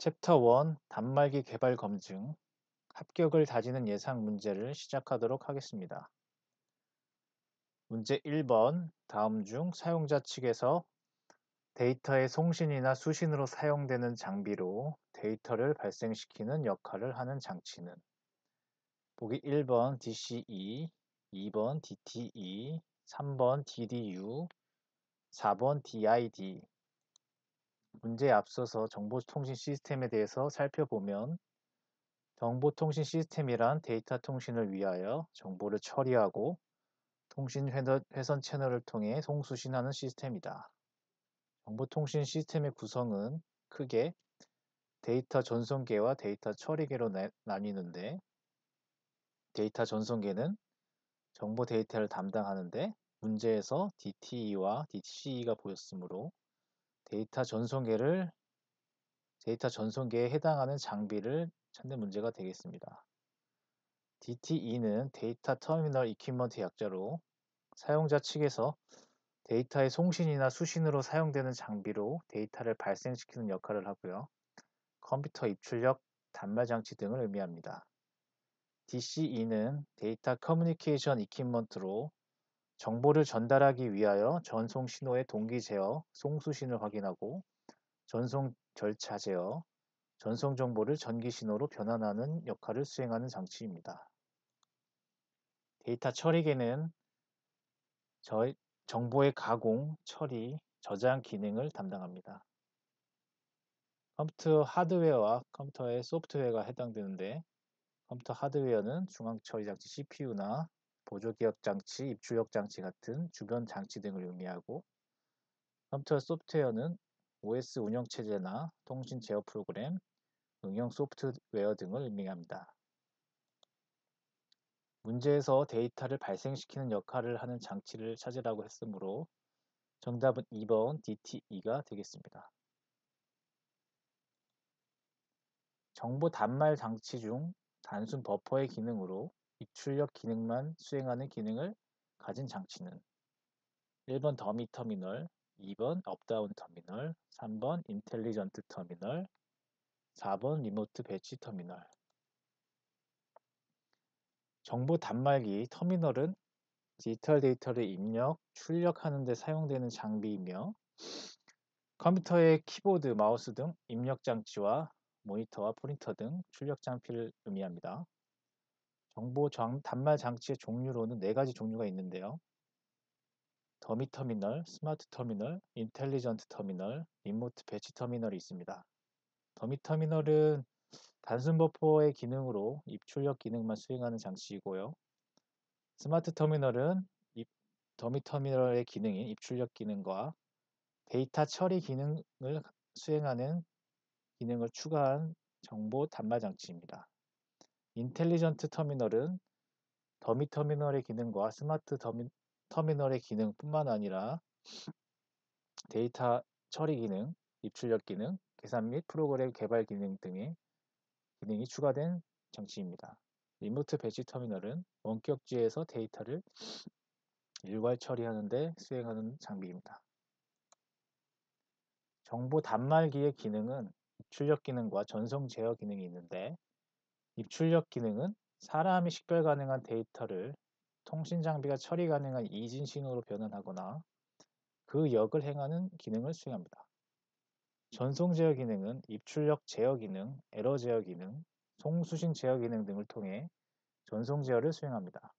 챕터 1 단말기 개발 검증 합격을 다지는 예상 문제를 시작하도록 하겠습니다. 문제 1번 다음 중 사용자 측에서 데이터의 송신이나 수신으로 사용되는 장비로 데이터를 발생시키는 역할을 하는 장치는 보기 1번 DCE, 2번 DTE, 3번 DDU, 4번 DID. 문제에 앞서서 정보통신 시스템에 대해서 살펴보면 정보통신 시스템이란 데이터 통신을 위하여 정보를 처리하고 통신 회선 채널을 통해 송수신하는 시스템이다. 정보통신 시스템의 구성은 크게 데이터 전송계와 데이터 처리계로 나뉘는데 데이터 전송계는 정보 데이터를 담당하는데 문제에서 DTE와 DCE가 보였으므로 데이터 전송계에 해당하는 장비를 찾는 문제가 되겠습니다. DTE는 데이터 터미널 이퀴먼트 약자로 사용자 측에서 데이터의 송신이나 수신으로 사용되는 장비로 데이터를 발생시키는 역할을 하고요. 컴퓨터 입출력, 단말 장치 등을 의미합니다. DCE는 데이터 커뮤니케이션 이퀴먼트로 정보를 전달하기 위하여 전송 신호의 동기 제어, 송수신을 확인하고 전송 절차 제어, 전송 정보를 전기 신호로 변환하는 역할을 수행하는 장치입니다. 데이터 처리계는 정보의 가공, 처리, 저장 기능을 담당합니다. 컴퓨터 하드웨어와 컴퓨터의 소프트웨어가 해당되는데 컴퓨터 하드웨어는 중앙처리장치 CPU나 보조기억장치, 입출력장치 같은 주변 장치 등을 의미하고 컴퓨터 소프트웨어는 OS 운영체제나 통신 제어 프로그램, 응용 소프트웨어 등을 의미합니다. 문제에서 데이터를 발생시키는 역할을 하는 장치를 찾으라고 했으므로 정답은 2번 DTE가 되겠습니다. 정보 단말 장치 중 단순 버퍼의 기능으로 입출력 기능만 수행하는 기능을 가진 장치는 1번 더미 터미널, 2번 업다운 터미널, 3번 인텔리전트 터미널, 4번 리모트 배치 터미널. 정보 단말기 터미널은 디지털 데이터를 입력, 출력하는 데 사용되는 장비이며 컴퓨터의 키보드, 마우스 등 입력 장치와 모니터와 프린터 등 출력 장비를 의미합니다. 정보 단말 장치의 종류로는 4가지 종류가 있는데요. 더미 터미널, 스마트 터미널, 인텔리전트 터미널, 리모트 배치 터미널이 있습니다. 더미 터미널은 단순 버퍼의 기능으로 입출력 기능만 수행하는 장치이고요. 스마트 터미널은 더미 터미널의 기능인 입출력 기능과 데이터 처리 기능을 수행하는 기능을 추가한 정보 단말 장치입니다. 인텔리전트 터미널은 더미 터미널의 기능과 스마트 터미널의 기능뿐만 아니라 데이터 처리 기능, 입출력 기능, 계산 및 프로그램 개발 기능 등의 기능이 추가된 장치입니다. 리모트 배치 터미널은 원격지에서 데이터를 일괄 처리하는 데 수행하는 장비입니다. 정보 단말기의 기능은 입출력 기능과 전송 제어 기능이 있는데 입출력 기능은 사람이 식별 가능한 데이터를 통신 장비가 처리 가능한 이진 신호로 변환하거나 그 역을 행하는 기능을 수행합니다. 전송 제어 기능은 입출력 제어 기능, 에러 제어 기능, 송수신 제어 기능 등을 통해 전송 제어를 수행합니다.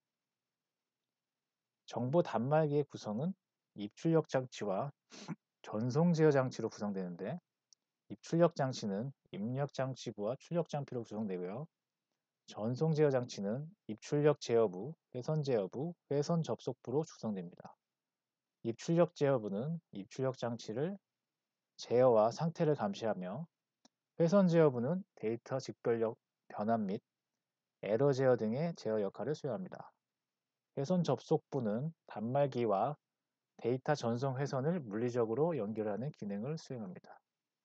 정보 단말기의 구성은 입출력 장치와 전송 제어 장치로 구성되는데 입출력 장치는 입력 장치부와 출력 장비로 구성되고요. 전송 제어 장치는 입출력 제어부, 회선 제어부, 회선 접속부로 구성됩니다. 입출력 제어부는 입출력 장치를 제어와 상태를 감시하며 회선 제어부는 데이터 직별력 변환 및 에러 제어 등의 제어 역할을 수행합니다. 회선 접속부는 단말기와 데이터 전송 회선을 물리적으로 연결하는 기능을 수행합니다.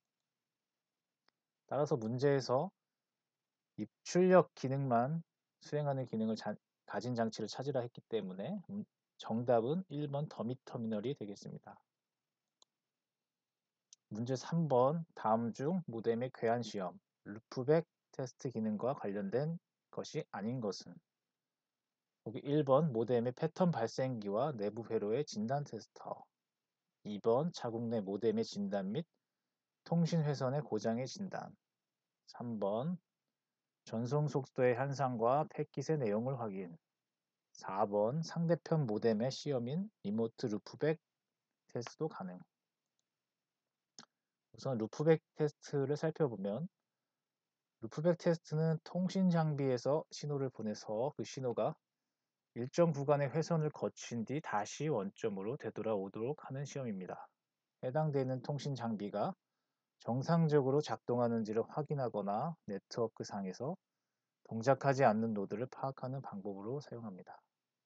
따라서 문제에서 입출력 기능만 수행하는 기능을 가진 장치를 찾으라 했기 때문에 정답은 1번 더미 터미널이 되겠습니다. 문제 3번 다음 중 모뎀의 괴한 시험, 루프백 테스트 기능과 관련된 것이 아닌 것은? 보기 1번 모뎀의 패턴 발생기와 내부 회로의 진단 테스터, 2번 자국 내 모뎀의 진단 및 통신 회선의 고장의 진단, 3번 전송 속도의 향상과 패킷의 내용을 확인, 4번 상대편 모뎀의 시험인 리모트 루프백 테스트도 가능. 우선 루프백 테스트를 살펴보면 루프백 테스트는 통신 장비에서 신호를 보내서 그 신호가 일정 구간의 회선을 거친 뒤 다시 원점으로 되돌아오도록 하는 시험입니다. 해당되는 통신 장비가 정상적으로 작동하는지를 확인하거나 네트워크 상에서 동작하지 않는 노드를 파악하는 방법으로 사용합니다.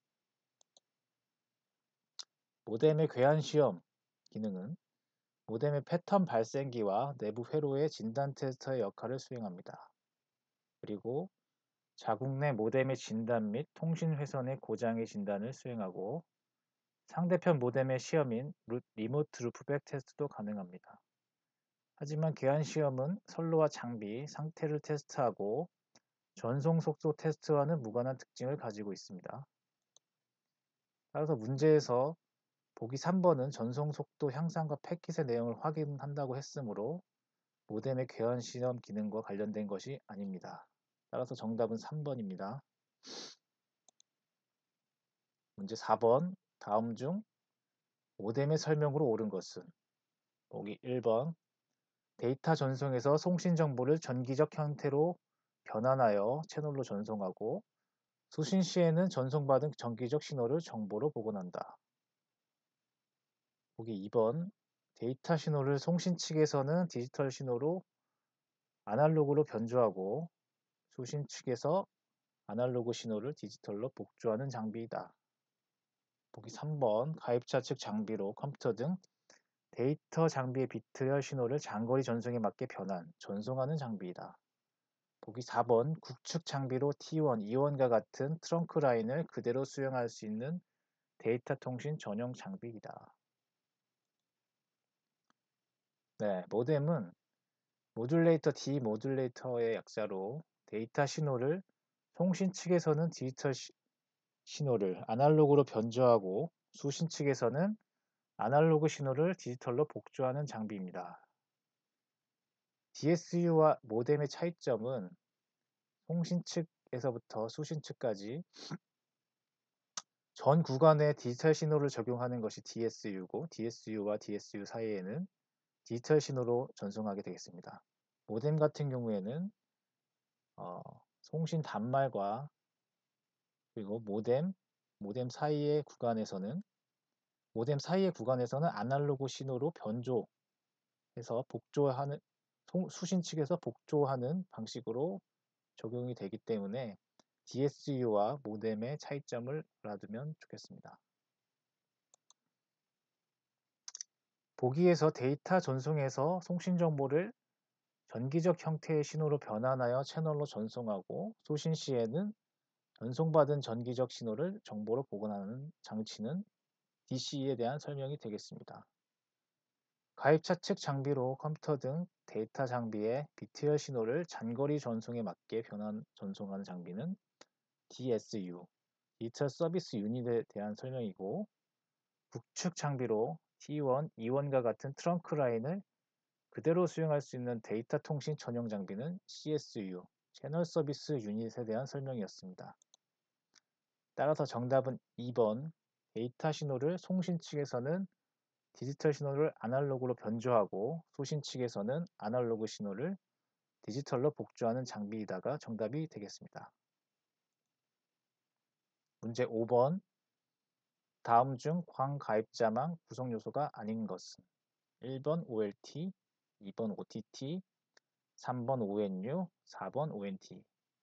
모뎀의 괴한 시험 기능은 모뎀의 패턴 발생기와 내부 회로의 진단 테스터의 역할을 수행합니다. 그리고 자국 내 모뎀의 진단 및 통신 회선의 고장의 진단을 수행하고 상대편 모뎀의 시험인 리모트 루프백 테스트도 가능합니다. 하지만 괴한 시험은 선로와 장비, 상태를 테스트하고 전송 속도 테스트와는 무관한 특징을 가지고 있습니다. 따라서 문제에서 보기 3번은 전송 속도 향상과 패킷의 내용을 확인한다고 했으므로 모뎀의 괴한 시험 기능과 관련된 것이 아닙니다. 따라서 정답은 3번입니다. 문제 4번 다음 중 모뎀의 설명으로 옳은 것은? 보기 1번 데이터 전송에서 송신 정보를 전기적 형태로 변환하여 채널로 전송하고 수신 시에는 전송받은 전기적 신호를 정보로 복원한다. 보기 2번 데이터 신호를 송신 측에서는 디지털 신호로 아날로그로 변조하고 수신 측에서 아날로그 신호를 디지털로 복조하는 장비이다. 보기 3번 가입자 측 장비로 컴퓨터 등 데이터 장비의 비트열 신호를 장거리 전송에 맞게 변환, 전송하는 장비이다. 보기 4번 국축 장비로 T1, E1과 같은 트렁크 라인을 그대로 수행할 수 있는 데이터 통신 전용 장비이다. 네, 모뎀은 모듈레이터 디모듈레이터의 약자로 데이터 신호를 송신 측에서는 디지털 신호를 아날로그로 변조하고 수신 측에서는 아날로그 신호를 디지털로 복조하는 장비입니다. DSU와 모뎀의 차이점은 송신 측에서부터 수신 측까지 전 구간에 디지털 신호를 적용하는 것이 DSU고 DSU와 DSU 사이에는 디지털 신호로 전송하게 되겠습니다. 모뎀 같은 경우에는 송신 단말과 그리고 모뎀 사이의 구간에서는 아날로그 신호로 변조해서 복조하는 수신 측에서 복조하는 방식으로 적용이 되기 때문에 DSU와 모뎀의 차이점을 알아두면 좋겠습니다. 보기에서 데이터 전송에서 송신 정보를 전기적 형태의 신호로 변환하여 채널로 전송하고 수신 시에는 전송받은 전기적 신호를 정보로 복원하는 장치는 DC에 대한 설명이 되겠습니다. 가입자 측 장비로 컴퓨터 등 데이터 장비의 비트열 신호를 장거리 전송에 맞게 변환 전송하는 장비는 DSU, 디지털 서비스 유닛에 대한 설명이고 국축 장비로 T1, E1과 같은 트렁크 라인을 그대로 수행할 수 있는 데이터 통신 전용 장비는 CSU, 채널 서비스 유닛에 대한 설명이었습니다. 따라서 정답은 2번, 데이터 신호를 송신 측에서는 디지털 신호를 아날로그로 변조하고 수신 측에서는 아날로그 신호를 디지털로 복조하는 장비이다가 정답이 되겠습니다. 문제 5번 다음 중 광가입자망 구성 요소가 아닌 것은? 1번 OLT, 2번 OTT, 3번 ONU, 4번 ONT.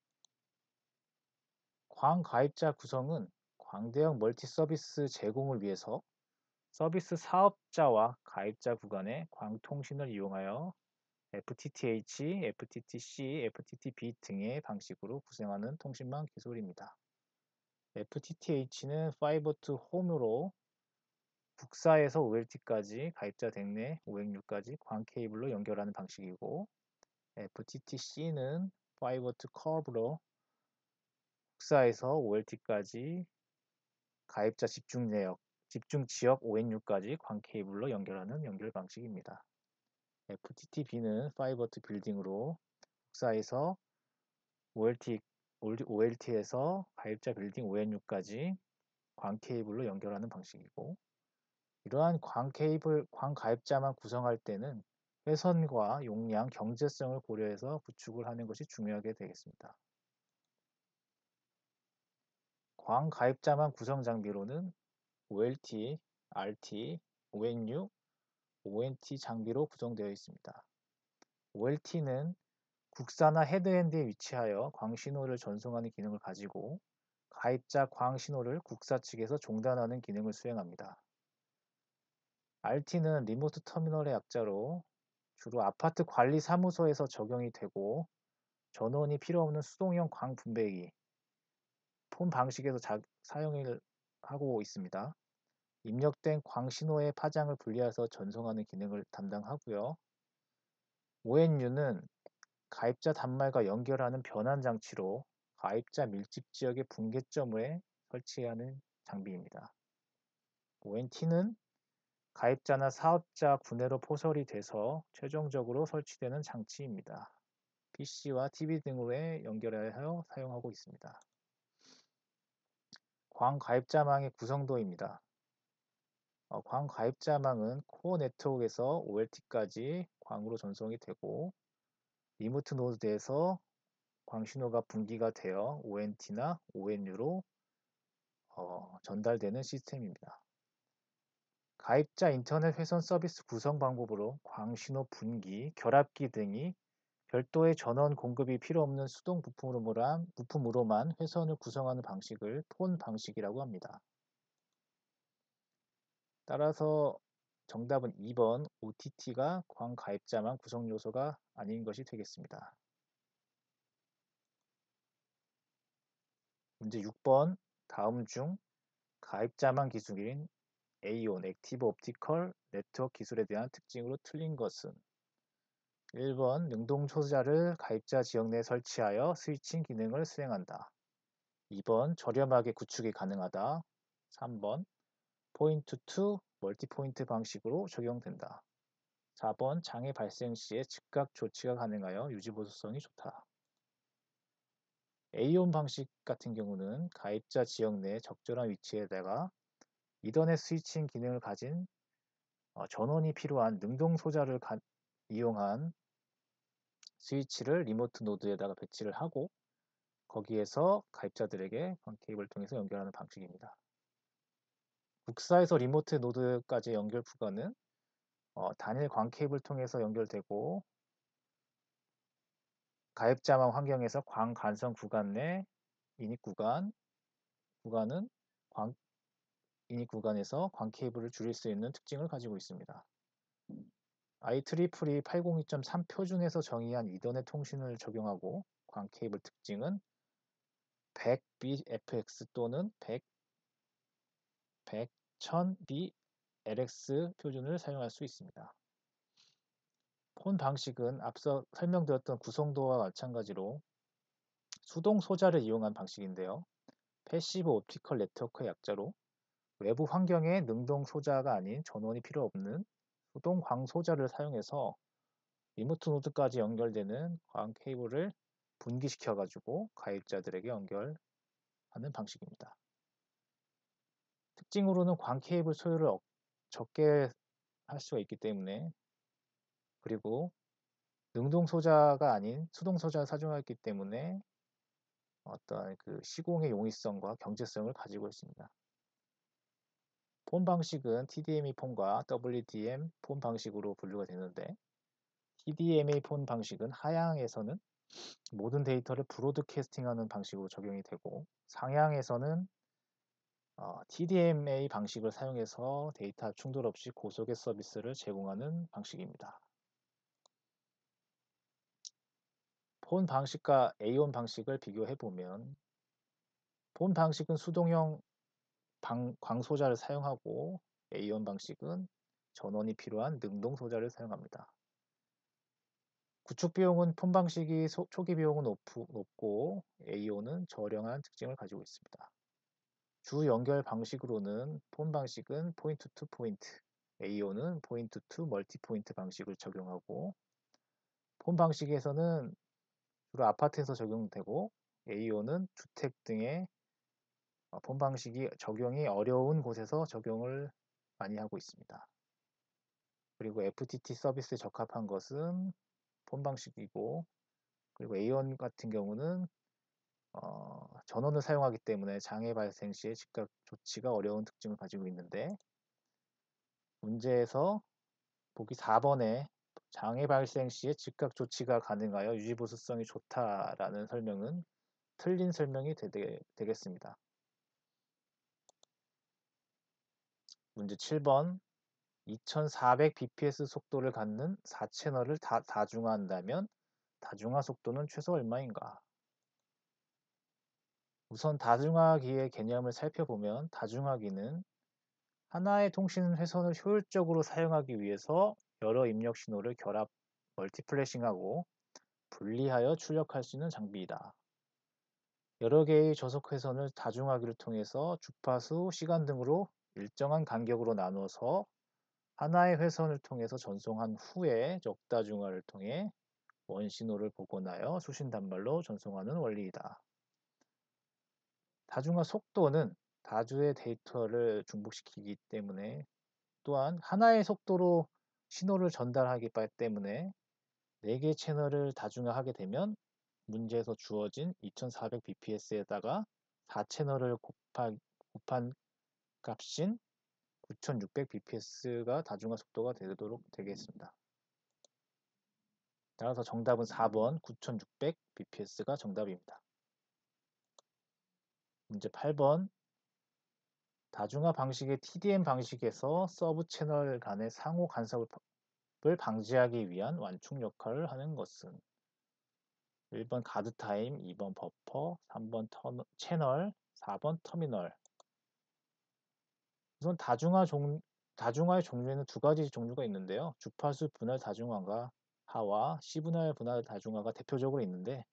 광가입자 구성은 광대역 멀티 서비스 제공을 위해서 서비스 사업자와 가입자 구간의 광통신을 이용하여 FTTH, FTTC, FTTB 등의 방식으로 구성하는 통신망 기술입니다. FTTH는 Fiber to Home으로 국사에서 OLT까지 가입자 덱내 506까지 광 케이블로 연결하는 방식이고, FTTC는 파이버 투 커브로 국사에서 OLT까지 가입자 집중 지역 506까지 광 케이블로 연결하는 연결 방식입니다. FTTB는 파이버 투 빌딩으로 국사에서 OLT에서 가입자 빌딩 506까지 광 케이블로 연결하는 방식이고, 이러한 광 가입자만 구성할 때는 회선과 용량, 경제성을 고려해서 구축을 하는 것이 중요하게 되겠습니다. 광 가입자만 구성 장비로는 OLT, RT, ONU, ONT 장비로 구성되어 있습니다. OLT는 국사나 헤드엔드에 위치하여 광 신호를 전송하는 기능을 가지고 가입자 광 신호를 국사 측에서 종단하는 기능을 수행합니다. RT는 리모트 터미널의 약자로 주로 아파트 관리 사무소에서 적용이 되고 전원이 필요 없는 수동형 광 분배기 폰 방식에서 사용을 하고 있습니다. 입력된 광 신호의 파장을 분리해서 전송하는 기능을 담당하고요. ONU는 가입자 단말과 연결하는 변환 장치로 가입자 밀집 지역의 분계점에 설치하는 장비입니다. ONT는 가입자나 사업자 구내로 포설이 돼서 최종적으로 설치되는 장치입니다. PC와 TV 등으로 연결하여 사용하고 있습니다. 광 가입자망의 구성도입니다. 광 가입자망은 코어 네트워크에서 OLT까지 광으로 전송이 되고 리모트 노드에서 광 신호가 분기가 되어 ONT나 ONU로 전달되는 시스템입니다. 가입자 인터넷 회선 서비스 구성 방법으로 광 신호 분기, 결합기 등이 별도의 전원 공급이 필요 없는 수동 부품으로만 회선을 구성하는 방식을 폰 방식이라고 합니다. 따라서 정답은 2번 OTT가 광 가입자망 구성 요소가 아닌 것이 되겠습니다. 문제 6번 다음 중 가입자망 기술인 AON, 액티브 옵티컬 네트워크 기술에 대한 특징으로 틀린 것은 1번 능동 소자를 가입자 지역 내에 설치하여 스위칭 기능을 수행한다. 2번 저렴하게 구축이 가능하다. 3번 포인트 투 멀티 포인트 방식으로 적용된다. 4번 장애 발생 시에 즉각 조치가 가능하여 유지 보수성이 좋다. AON 방식 같은 경우는 가입자 지역 내 적절한 위치에다가 이더넷 스위칭 기능을 가진 전원이 필요한 능동 소자를 이용한 스위치를 리모트 노드에다가 배치를 하고 거기에서 가입자들에게 광 케이블을 통해서 연결하는 방식입니다. 국사에서 리모트 노드까지 연결 부가는 단일 광 케이블 통해서 연결되고 가입자망 환경에서 광 간선 구간 내 인입 구간은 인입 구간에서 광 케이블을 줄일 수 있는 특징을 가지고 있습니다. IEEE 802.3 표준에서 정의한 이더넷 통신을 적용하고 광 케이블 특징은 100BFX 또는 1000BLX 표준을 사용할 수 있습니다. 폰 방식은 앞서 설명드렸던 구성도와 마찬가지로 수동 소자를 이용한 방식인데요. 패시브 옵티컬 네트워크의 약자로 외부 환경에 능동 소자가 아닌 전원이 필요 없는 수동 광 소자를 사용해서 리모트 노드까지 연결되는 광 케이블을 분기시켜 가지고 가입자들에게 연결하는 방식입니다. 특징으로는 광 케이블 소요를 적게 할 수가 있기 때문에 그리고 능동 소자가 아닌 수동 소자를 사용했기 때문에 어떤 그 시공의 용이성과 경제성을 가지고 있습니다. 폰 방식은 TDMA 폰과 WDM 폰 방식으로 분류가 되는데 TDMA 폰 방식은 하향에서는 모든 데이터를 브로드캐스팅하는 방식으로 적용이 되고 상향에서는 TDMA 방식을 사용해서 데이터 충돌 없이 고속의 서비스를 제공하는 방식입니다. 폰 방식과 AON 방식을 비교해 보면 폰 방식은 수동형 광소자를 사용하고 A1 방식은 전원이 필요한 능동 소자를 사용합니다. 구축 비용은 폰 방식이 초기 비용은 높고 A5는 저렴한 특징을 가지고 있습니다. 주 연결 방식으로는 폰 방식은 포인트 투 포인트, A5는 포인트 투 멀티 포인트 방식을 적용하고, 폰 방식에서는 주로 아파트에서 적용되고 A5는 주택 등의 폰 방식이 적용이 어려운 곳에서 적용을 많이 하고 있습니다. 그리고 FTT 서비스에 적합한 것은 폰 방식이고, 그리고 A1 같은 경우는 전원을 사용하기 때문에 장애 발생 시에 즉각 조치가 어려운 특징을 가지고 있는데, 문제에서 보기 4번에 장애 발생 시에 즉각 조치가 가능하여 유지보수성이 좋다라는 설명은 틀린 설명이 되겠습니다. 문제 7번 2400bps 속도를 갖는 4채널을 다중화한다면 다중화 속도는 최소 얼마인가? 우선 다중화기의 개념을 살펴보면 다중화기는 하나의 통신 회선을 효율적으로 사용하기 위해서 여러 입력 신호를 결합 멀티플래싱하고 분리하여 출력할 수 있는 장비이다. 여러 개의 저속 회선을 다중화기를 통해서 주파수, 시간 등으로 일정한 간격으로 나누어서 하나의 회선을 통해서 전송한 후에 역다중화를 통해 원신호를 복원하여 수신 단말로 전송하는 원리이다. 다중화 속도는 다주의 데이터를 중복시키기 때문에, 또한 하나의 속도로 신호를 전달하기 때문에 4개 채널을 다중화하게 되면 문제에서 주어진 2400bps에다가 4채널을 곱한 값인 9600bps가 다중화 속도가 되도록 되겠습니다. 따라서 정답은 4번 9600bps가 정답입니다. 문제 8번 다중화 방식의 TDM 방식에서 서브 채널 간의 상호 간섭을 방지하기 위한 완충 역할을 하는 것은 1번 가드 타임, 2번 버퍼, 3번 채널, 4번 터미널. 우선 다중화의 종류에는 두 가지 종류가 있는데요. 주파수 분할 다중화가 하와 시분할 분할 다중화가 대표적으로 있는데,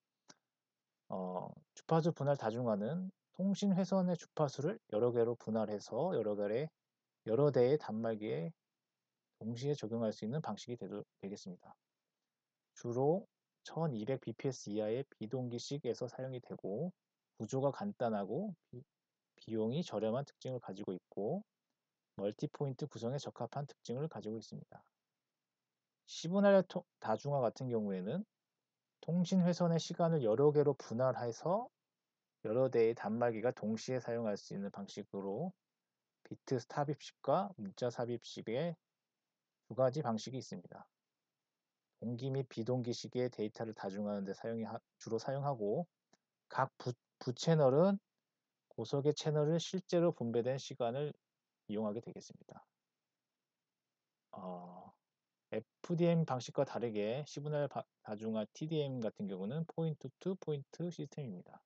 주파수 분할 다중화는 통신 회선의 주파수를 여러 개로 분할해서 여러 대의 단말기에 동시에 적용할 수 있는 방식이 되겠습니다. 주로 1200bps 이하의 비동기식에서 사용이 되고 구조가 간단하고 비용이 저렴한 특징을 가지고 있고 멀티포인트 구성에 적합한 특징을 가지고 있습니다. 시분할 다중화 같은 경우에는 통신 회선의 시간을 여러 개로 분할해서 여러 대의 단말기가 동시에 사용할 수 있는 방식으로 비트 삽입식과 문자 삽입식의 두 가지 방식이 있습니다. 동기 및 비동기식의 데이터를 다중화하는 데 주로 사용하고, 각 부채널은 고속의 채널을 실제로 분배된 시간을 이용하게 되겠습니다. FDM 방식과 다르게 시분할 다중화 TDM 같은 경우는 포인트 투 포인트 시스템입니다.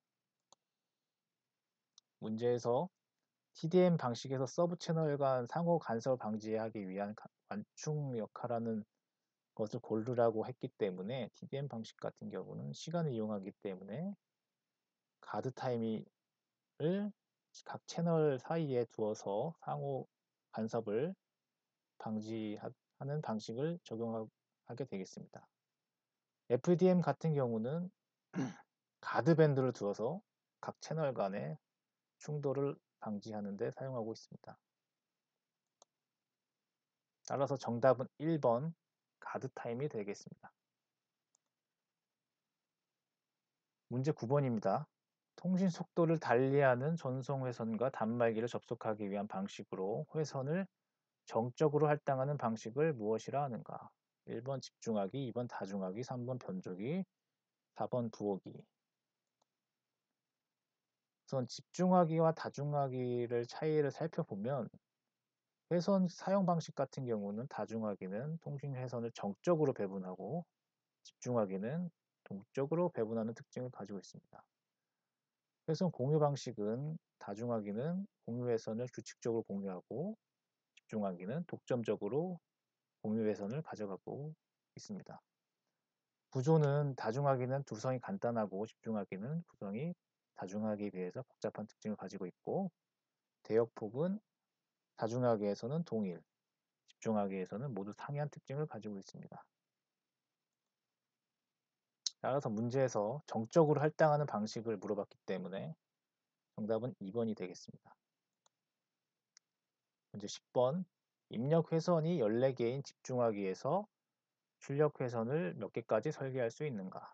문제에서 TDM 방식에서 서브 채널 간 상호 간섭을 방지하기 위한 완충 역할하는 것을 고르라고 했기 때문에 TDM 방식 같은 경우는 시간을 이용하기 때문에 가드 타임을 각 채널 사이에 두어서 상호 간섭을 방지하는 방식을 적용하게 되겠습니다. FDM 같은 경우는 가드밴드를 두어서 각 채널 간의 충돌을 방지하는 데 사용하고 있습니다. 따라서 정답은 1번 가드 타임이 되겠습니다. 문제 9번입니다. 통신 속도를 달리하는 전송 회선과 단말기를 접속하기 위한 방식으로 회선을 정적으로 할당하는 방식을 무엇이라 하는가? 1번 집중하기, 2번 다중하기, 3번 변조기, 4번 부호기. 우선 집중하기와 다중하기를 차이를 살펴보면, 회선 사용 방식 같은 경우는 다중하기는 통신 회선을 정적으로 배분하고 집중하기는 동적으로 배분하는 특징을 가지고 있습니다. 회선 공유 방식은 다중하기는 공유 회선을 규칙적으로 공유하고 집중하기는 독점적으로 공유 회선을 가져가고 있습니다. 구조는 다중하기는 구성이 간단하고 집중하기는 구성이 다중하기에 비해서 복잡한 특징을 가지고 있고, 대역폭은 다중하기에서는 동일, 집중하기에서는 모두 상이한 특징을 가지고 있습니다. 따라서 문제에서 정적으로 할당하는 방식을 물어봤기 때문에 정답은 2번이 되겠습니다. 문제 10번. 입력 회선이 14개인 집중하기에서 출력 회선을 몇 개까지 설계할 수 있는가?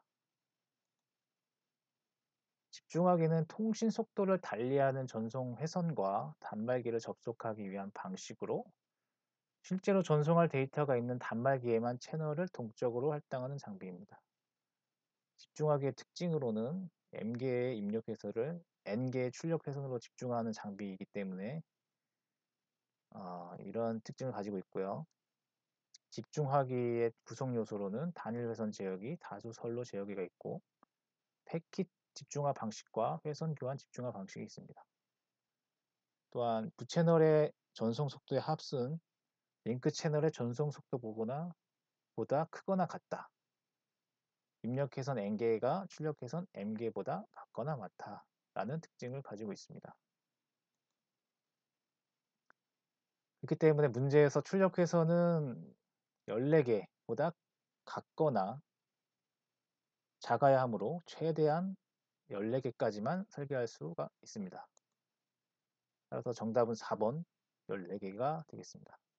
집중하기는 통신 속도를 달리하는 전송 회선과 단말기를 접속하기 위한 방식으로 실제로 전송할 데이터가 있는 단말기에만 채널을 동적으로 할당하는 장비입니다. 집중하기의 특징으로는 m개의 입력 회선을 n개의 출력 회선으로 집중하는 장비이기 때문에 이런 특징을 가지고 있고요. 집중하기의 구성 요소로는 단일 회선 제어기, 다수 선로 제어기가 있고, 패킷 집중화 방식과 회선 교환 집중화 방식이 있습니다. 또한 부채널의 전송 속도의 합은 링크 채널의 전송 속도 보다 크거나 같다. 입력 회선 n개가 출력 회선 m개보다 같거나 같다. 라는 특징을 가지고 있습니다. 그렇기 때문에 문제에서 출력 회선은 14개보다 같거나 작아야 하므로 최대한 14개까지만 설계할 수가 있습니다. 따라서 정답은 4번 14개가 되겠습니다.